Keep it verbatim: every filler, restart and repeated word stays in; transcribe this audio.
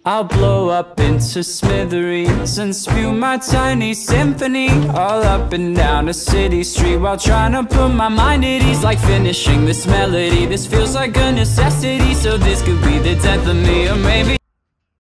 I'll blow up into smithereens and spew my tiny symphony all up and down a city street, while trying to put my mind at ease. Like finishing this melody, this feels like a necessity. So this could be the death of me, or maybe